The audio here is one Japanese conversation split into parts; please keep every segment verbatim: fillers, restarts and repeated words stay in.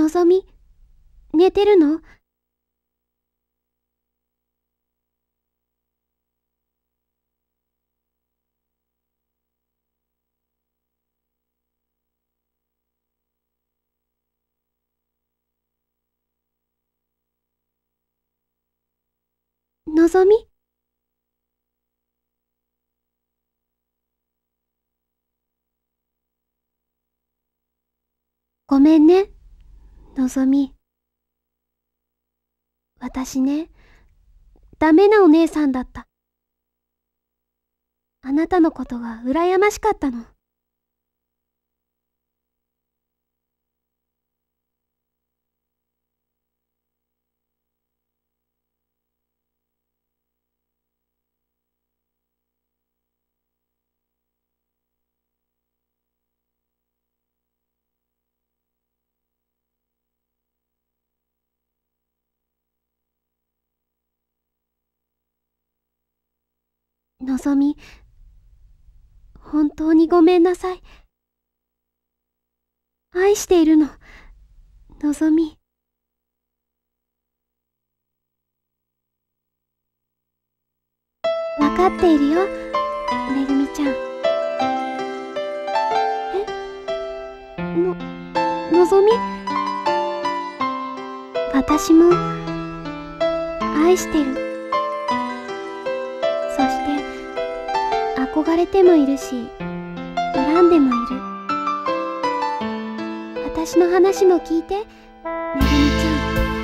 のぞみ、寝てるの？のぞみ？ごめんね、のぞみ。私ね、ダメなお姉さんだった。あなたのことが羨ましかったの。のぞみ、本当にごめんなさい。愛しているの、のぞみ。わかっているよ、めぐみちゃん。え？の、のぞみ？私も、愛してる。そして、憧れてもいるし、恨んでもいる。私の話も聞いて、めぐみちゃん。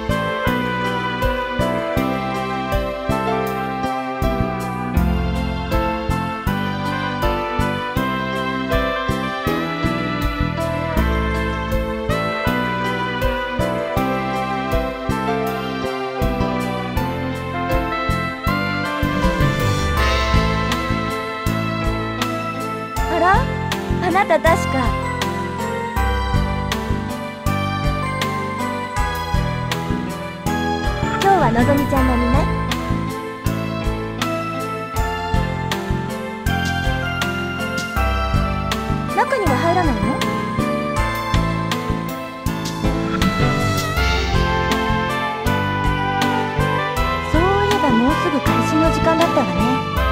あら？あなた確か。今日はのぞみちゃんのみね。中には入らないの？そういえばもうすぐ開始の時間だったわね。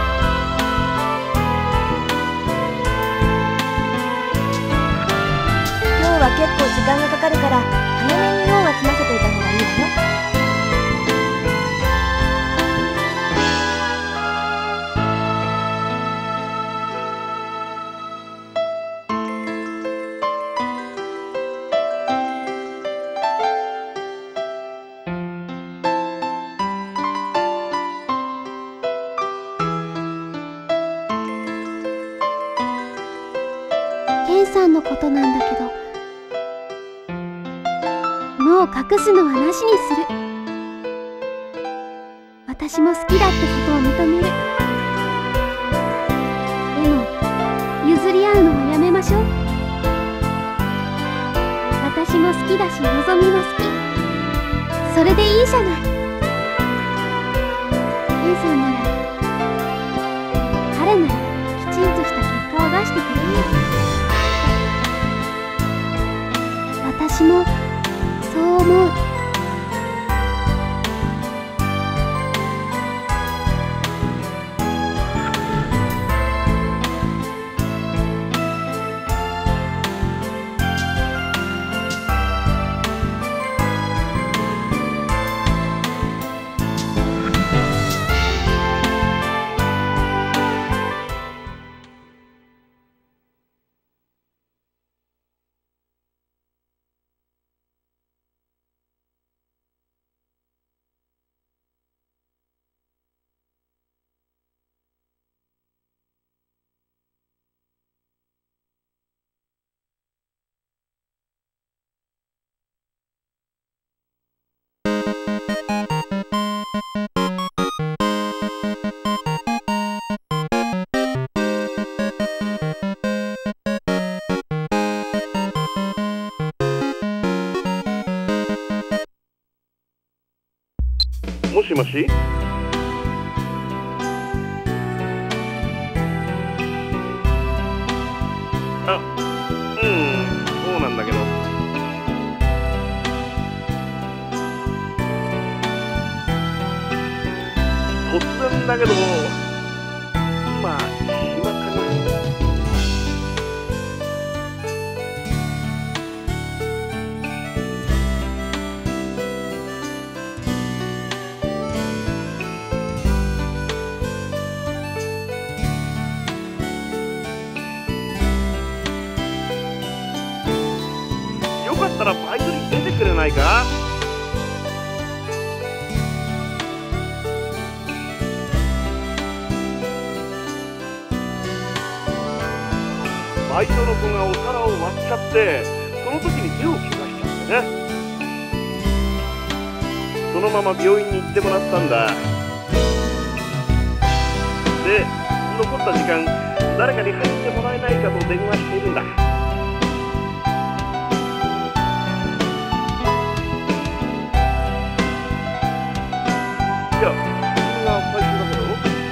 今日は結構時間がかかるから早めに用は済ませといた方がいいわよ。 ケンさんのことなんだけど、もう隠すのはなしにする。私も好きだってことを認める。でも譲り合うのはやめましょう。私も好きだし、のぞみも好き。それでいいじゃない。ケンさんなら、彼ならきちんとした結果を出してくれるよ。私もそう思う。 もしもし？あ、うん、そうなんだけど。 んだけど、今暇かな。よかったらバイトに出てくれないか？バイトの子がお皿を割っちゃって、その時に手を怪我しちゃってね。そのまま病院に行ってもらったんだ。で、残った時間、誰かに入ってもらえないかと電話しているんだ。いや、君が最初だけど。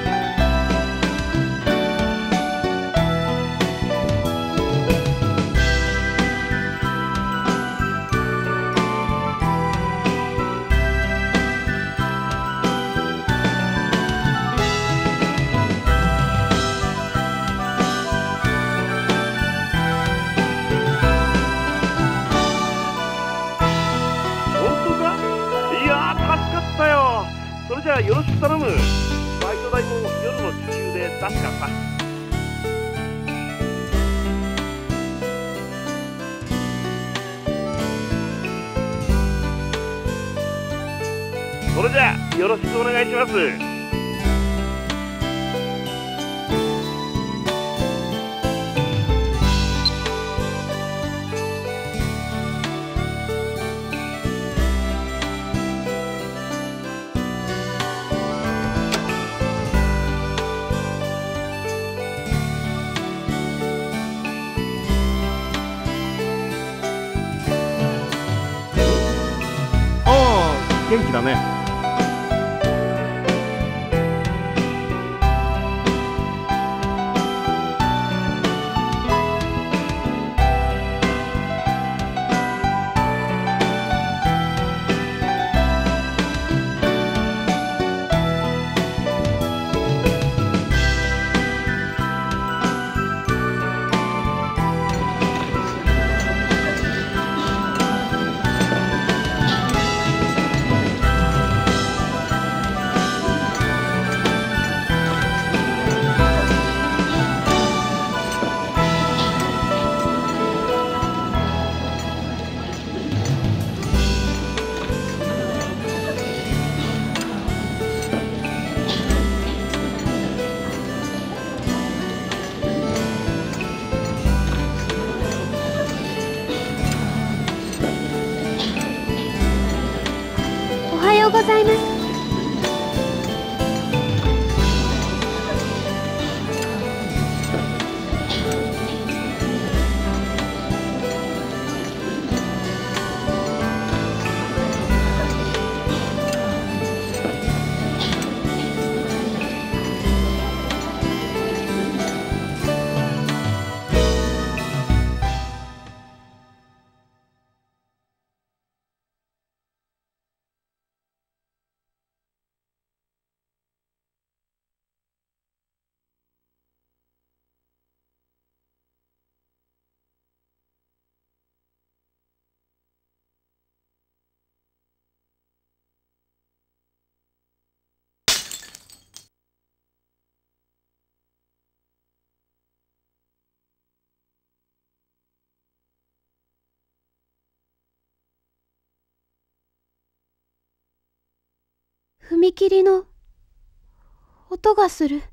それじゃあよろしく頼む。バイト代も夜の受注で出すからさ。それじゃあよろしくお願いします。元気だね。 おはようございます。踏切の音がする。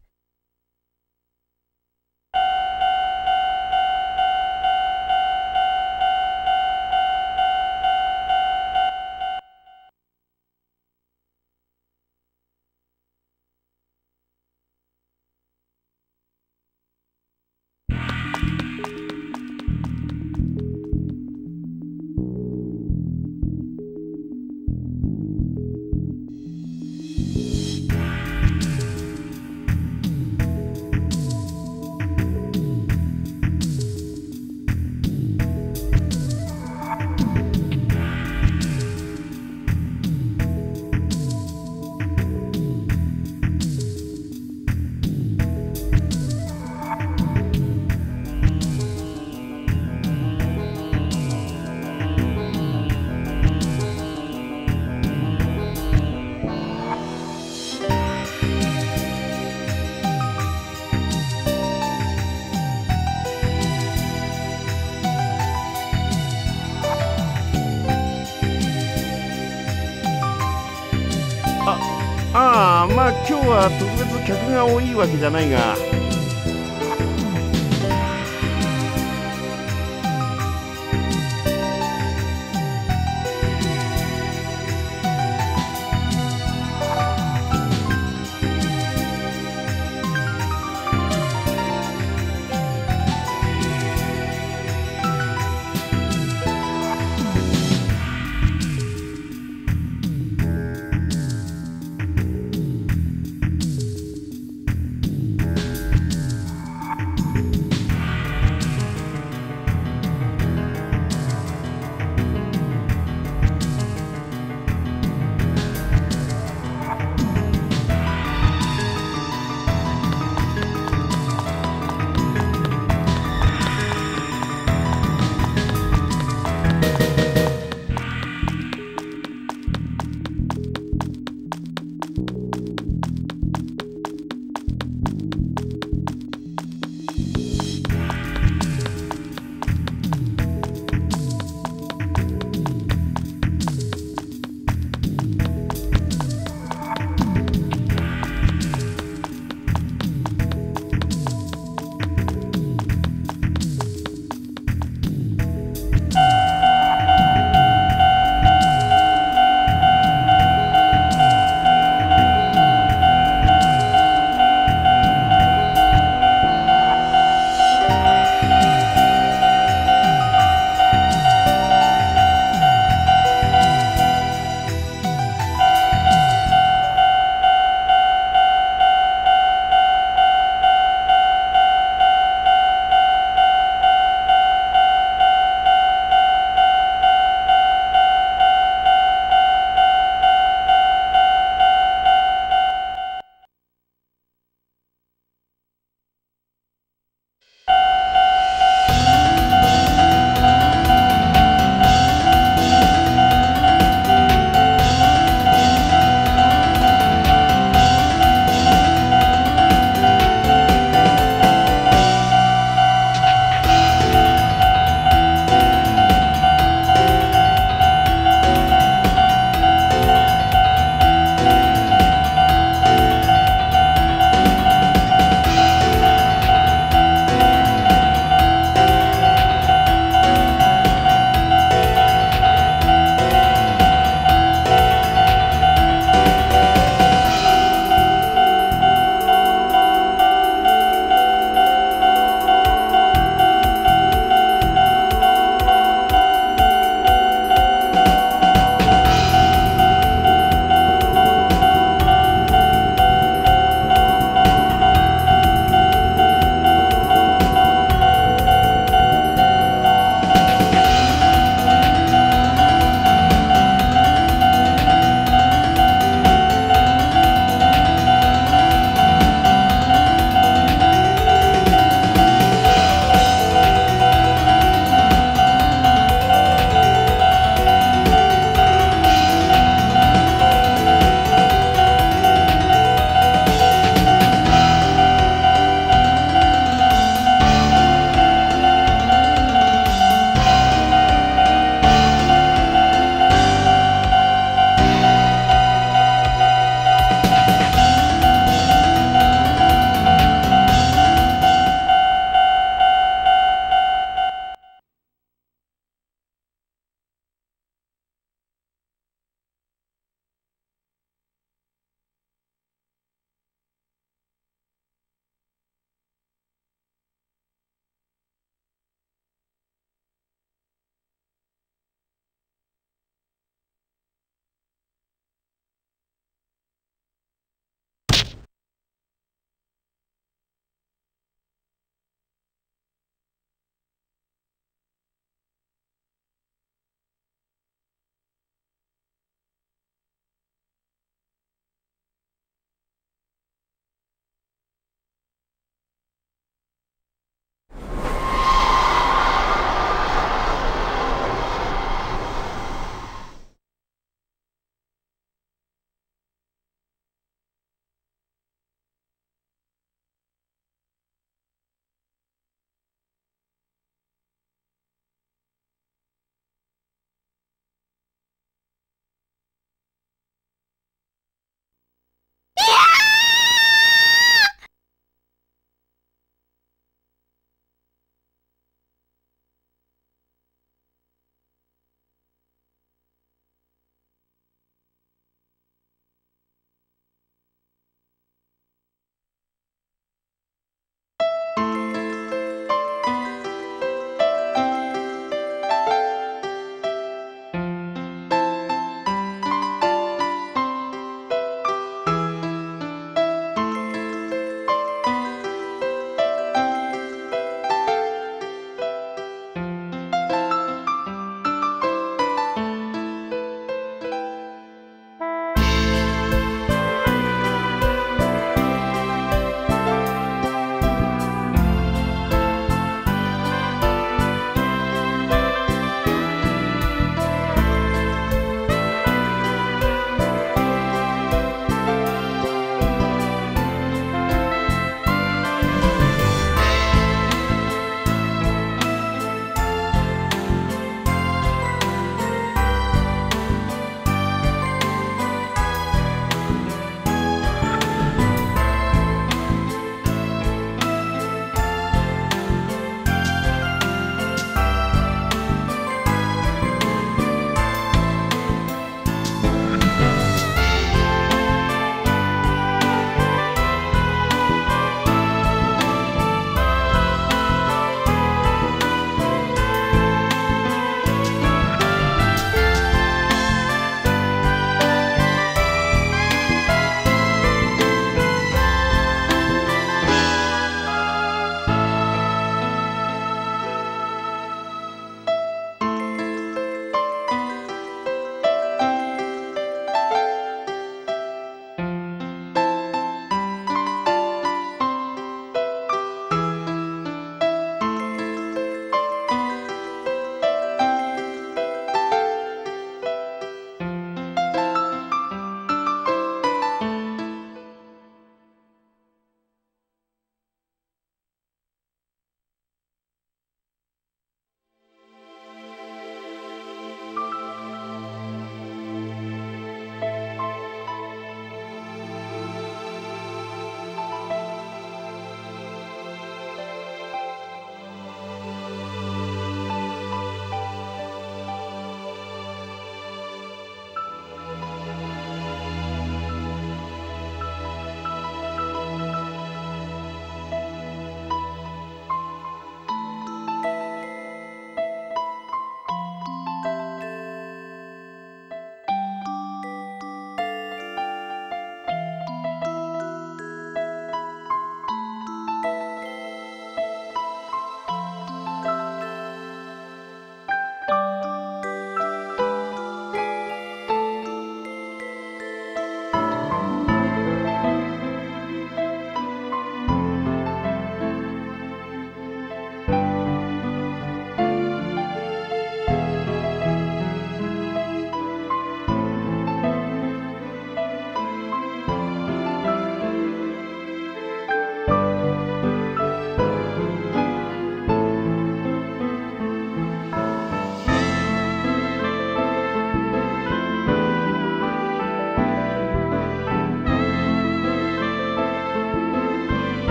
ああ、まあ今日は特別客が多いわけじゃないが。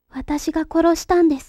私が殺したんです。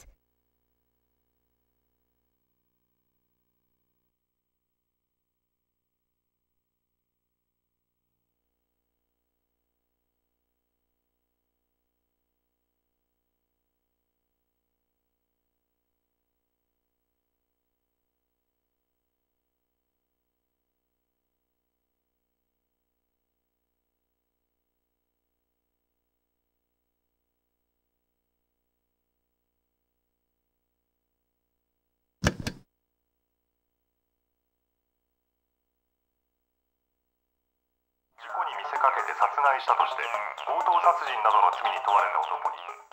事故に見せかけて殺害したとして強盗殺人などの罪に問われた男に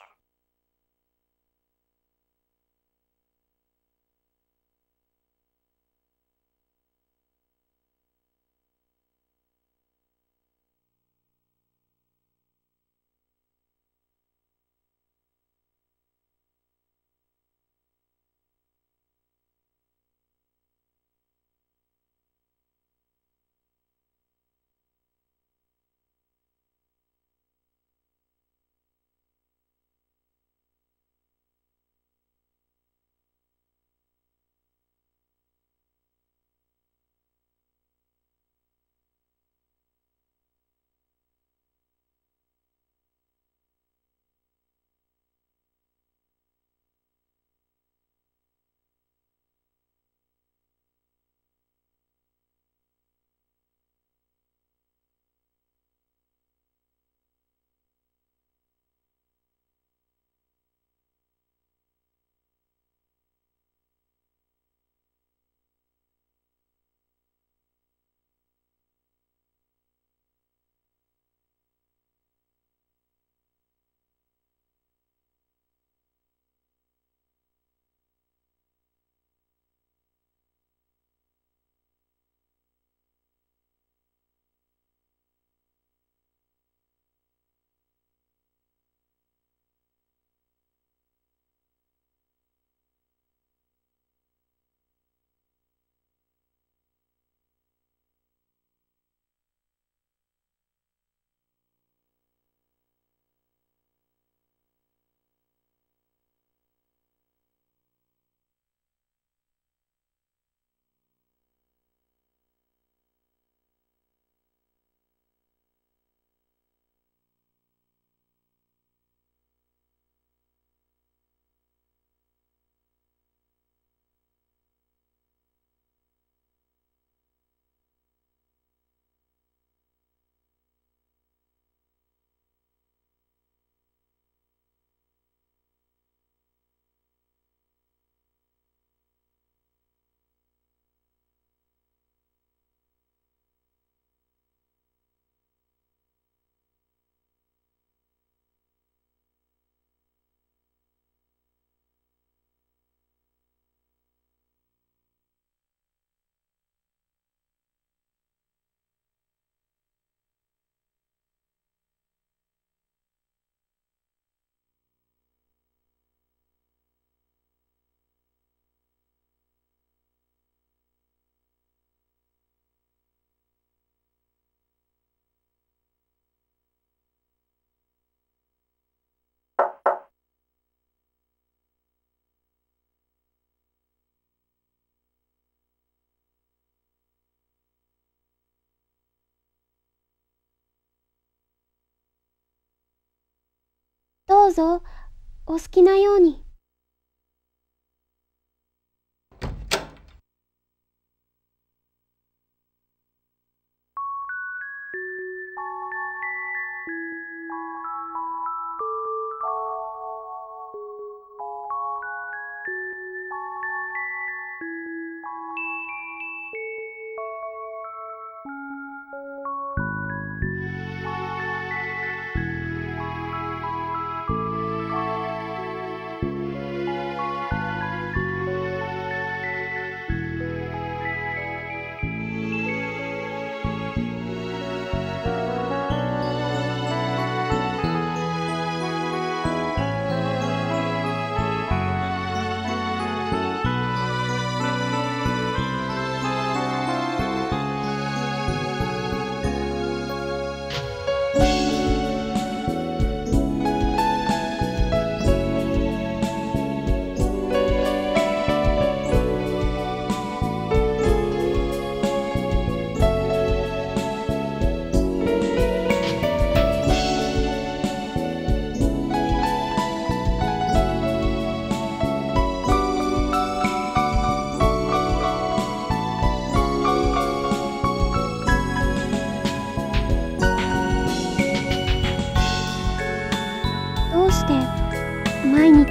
どうぞ、お好きなように。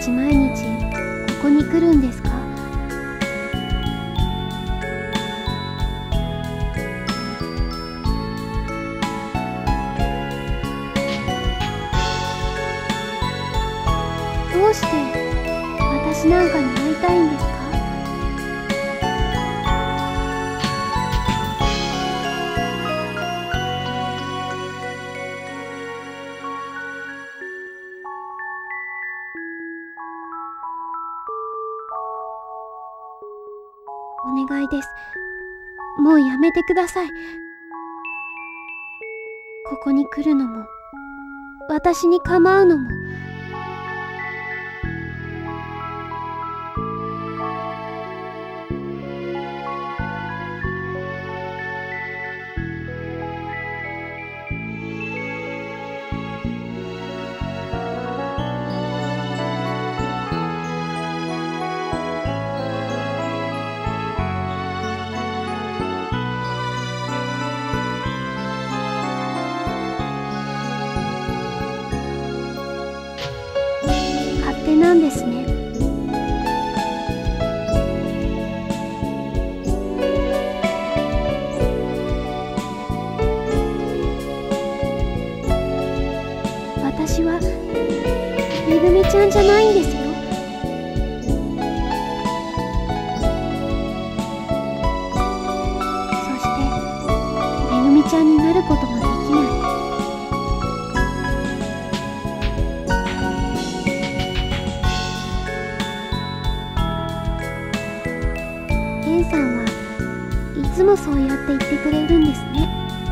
ち毎日ここに来るんですか？どうして私なんかに会いたいんですか？お願いです。もうやめてください。ここに来るのも、私に構うのも。勝手なんですね。私はめぐみちゃんじゃないんですよ。そしてめぐみちゃんになることもできない。ケンさんはいつもそうやって言ってくれるんですね。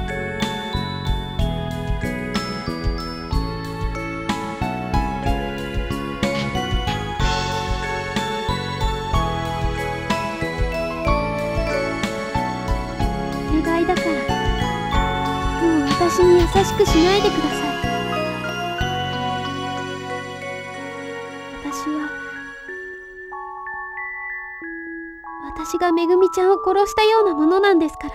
お願いだからもう私に優しくしないでください。私は私がめぐみちゃんを殺したようなものなんですから。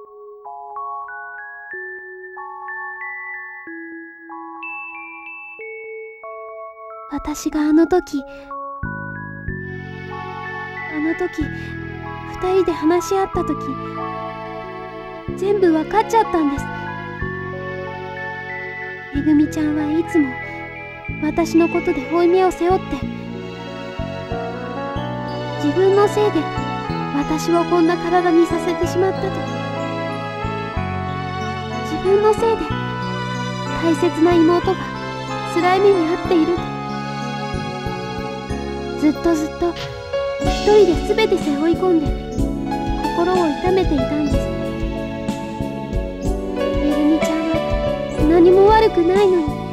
私があの時あの時二人で話し合った時全部分かっちゃったんです。めぐみちゃんはいつも私のことで負い目を背負って自分のせいで私をこんな体にさせてしまったと、自分のせいで大切な妹が辛い目に遭っていると、ずっとずっと一人で全て背負い込んで心を痛めていたんです。めぐみちゃんは何も悪くないのに。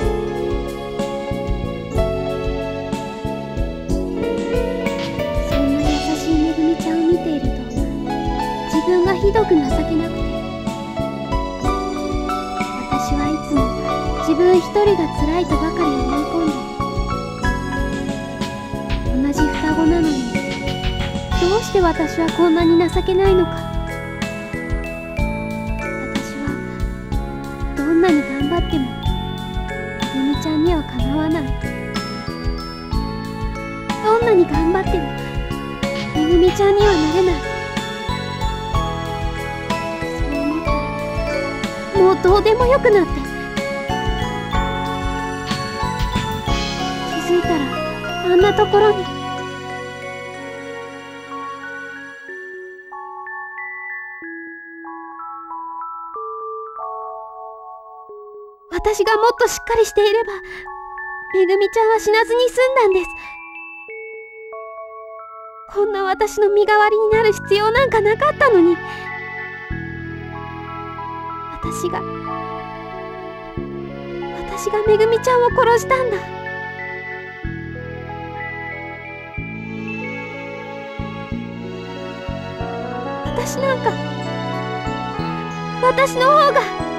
自分がひどく情けなくて、私はいつも自分一人が辛いとばかり思い込んで、同じ双子なのにどうして私はこんなに情けないのか。私はどんなに頑張ってもめぐみちゃんにはかなわない。どんなに頑張ってもめぐみちゃんにはなれない。もうどうでもよくなって、気づいたらあんなところに。私がもっとしっかりしていればめぐみちゃんは死なずに済んだんです。こんな私の身代わりになる必要なんかなかったのに。私が私がめぐみちゃんを殺したんだ。私なんか私の方が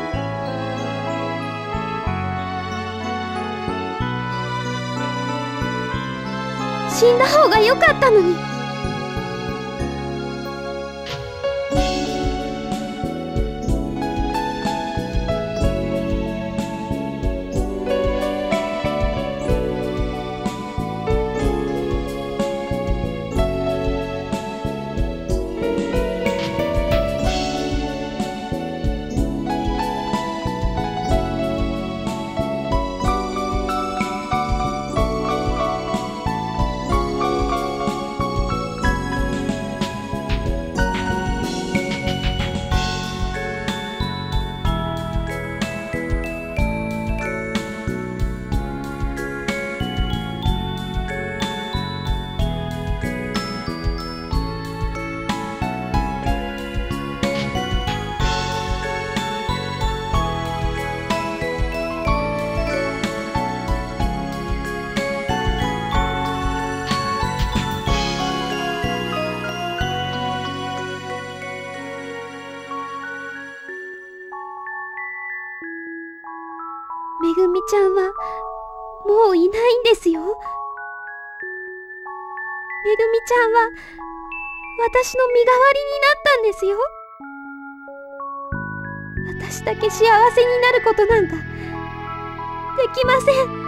死んだ方が良かったのに。 めぐみちゃんはもういないんですよ。めぐみちゃんは私の身代わりになったんですよ。私だけ幸せになることなんかできません。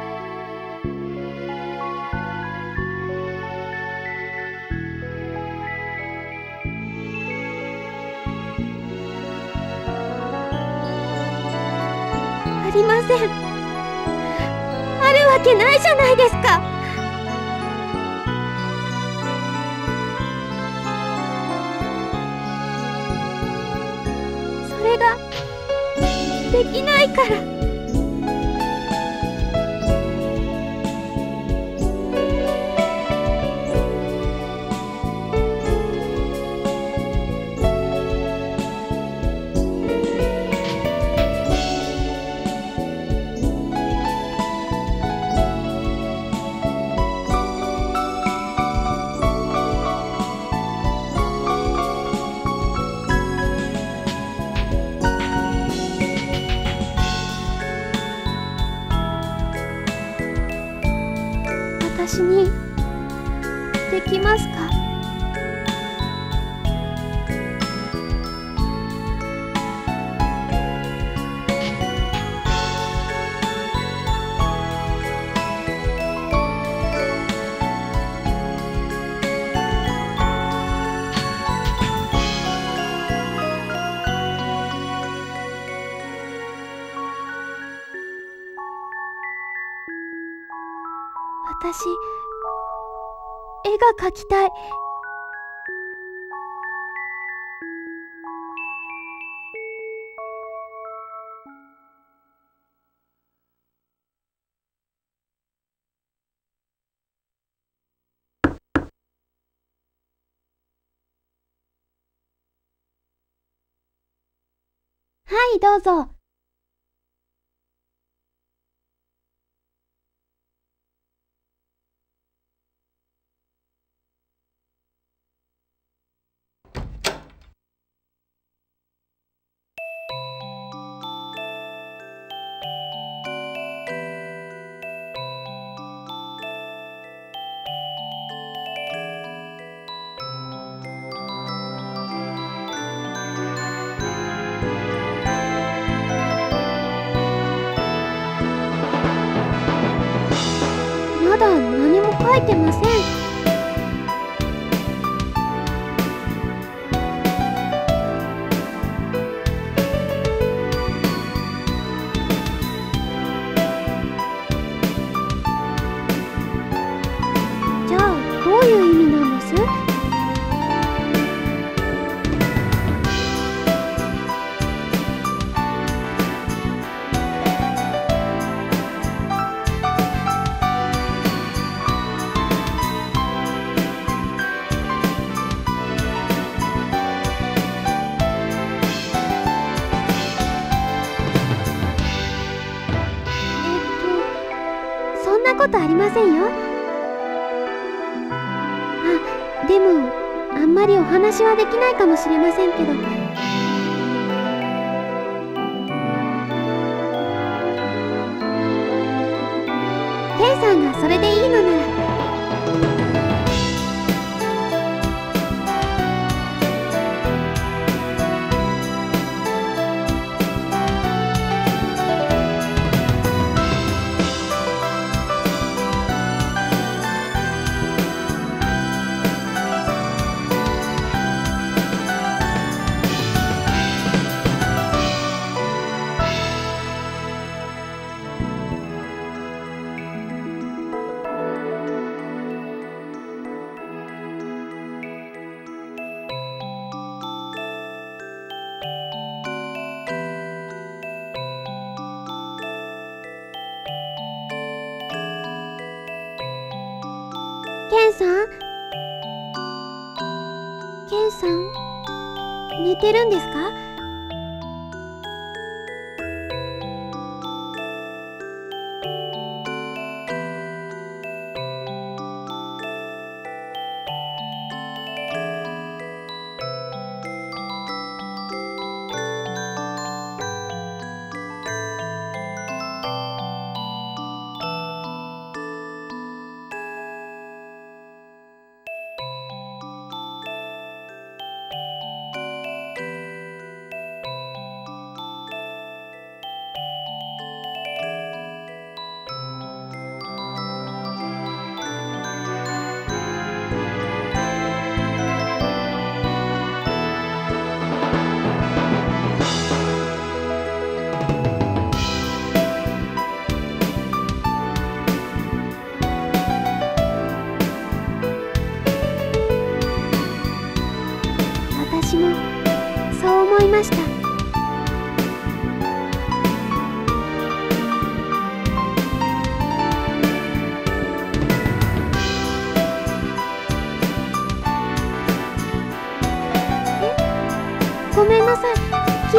ありません。あるわけないじゃないですか。それができないから。私にできますか？私、絵が描きたい。はい、どうぞ。まだ何も書いてません。じゃあどういう意味なんです？そんなことありませんよ。あ、でもあんまりお話はできないかもしれませんけど。ケイさんがそれでいいのなら。ケンさん？ケンさん、寝てるんですか？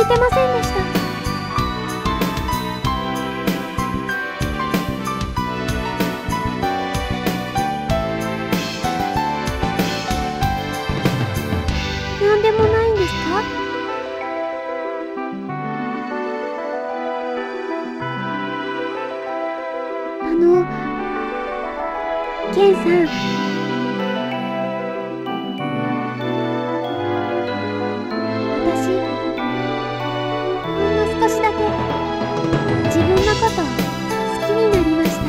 れてませんでした。なんでもないんですか？あの、ケンさん。私、ほんの少しだけ自分のこと好きになりました。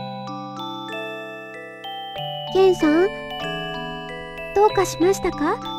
ケンさん、どうかしましたか？